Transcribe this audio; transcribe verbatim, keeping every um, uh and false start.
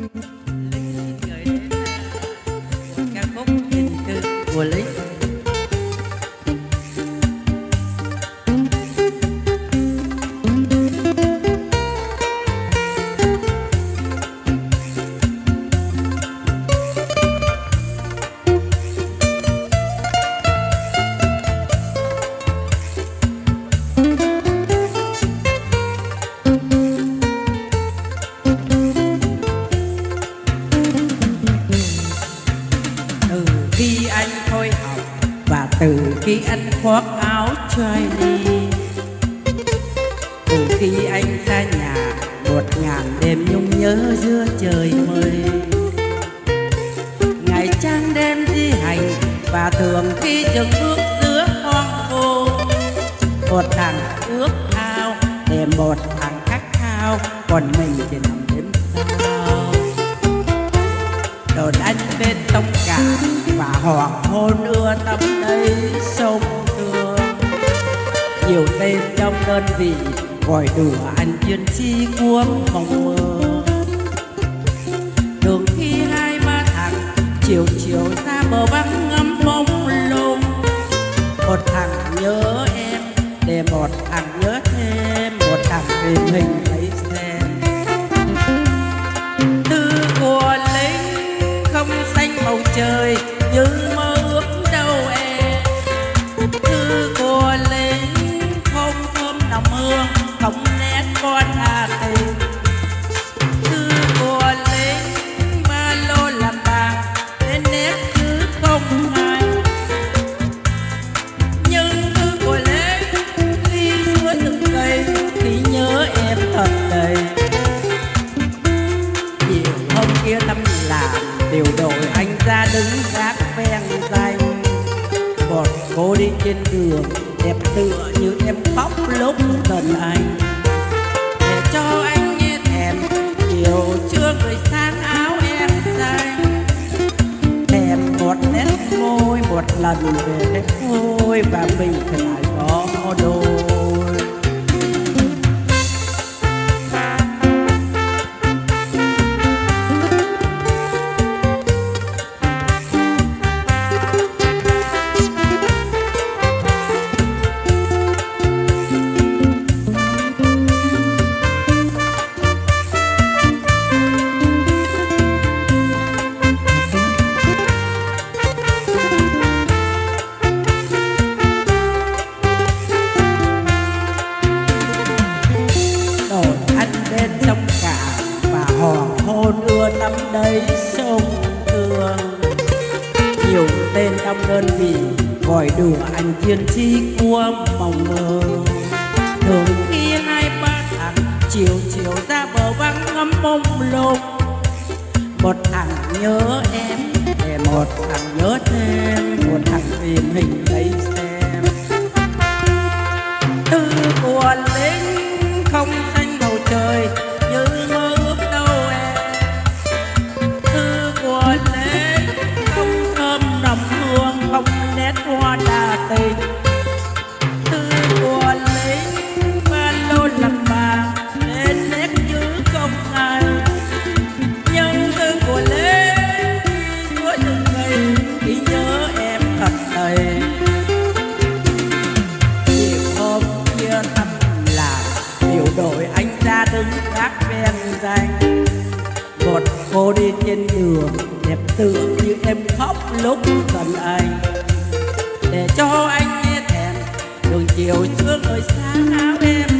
Linh xin gửi đến một ca khúc tình thư của Linh. Khi anh thôi học và từ khi anh khoác áo trai đi, từ khi anh ra nhà một ngàn đêm nhung nhớ giữa trời mây, ngày trăng đêm di hành và thường khi dừng bước giữa hoang vu, một thằng ước ao để một thằng khát khao, còn mình thì nằm đêm sao. Đồn anh bên sông cả và hoàng hôn ưa tắm đây sông thương. Nhiều tên trong đơn vị gọi đùa anh chuyên chi cuống mộng mơ. Thường khi hai ba thằng chiều chiều ra bờ băng ngắm bóng lung, một thằng nhớ em để một thằng nhớ thêm, một thằng tìm hình lấy xem. Thư của Linh không xanh bầu trời nhưng mơ ước đâu em. Thư của Linh không thơm nồng hương, không nét con hà tình. Thư của Linh ba lô làm bạc nên nét chứ không ai. Nhưng thư của Linh khi giữa từng cây thì nhớ em thật đầy. Chiều hôm kia tâm làm điều đội anh ra đứng gác ven danh. Một cô đi trên đường đẹp tựa như em khóc lúc gần anh, để cho anh nghe thèm chiều trưa người sáng áo em xanh. Thèm một nét môi một lần về thế thôi và mình phải có đôi. Sông cả và hoàng hôn ưa tắm đây sông thương. Nhiều tên trong đơn vị gọi đùa anh chuyên chi cuống mộng mơ. Thường khi hai ba thằng chiều chiều ra bờ vắng ngắm bông lung, một thằng nhớ em để một thằng nhớ thêm, một thằng tìm hình lấy xem. Thư của Linh không xanh bầu trời như mơ ước đâu em. Thư của Linh không thơm nồng hương, không nét hoa đà tình. Thư của Linh ba lô làm bạc nên nét như không ai. Nhưng thư của Linh suốt từng ngày khi nhớ em thật đầy. Chiều hôm kia thăm làm điều đội anh ra đứng gác ven danh. Một cô đi trên đường đẹp tựa như em khóc lúc gần anh, để cho anh nghe thèm đường chiều trưa người sáng áo em